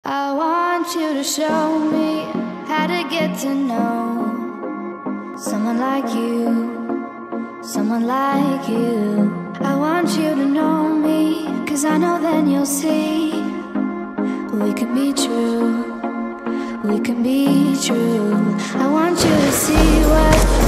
I want you to show me how to get to know someone like you, someone like you. I want you to know me, 'cause I know then you'll see we can be true, we can be true. I want you to see what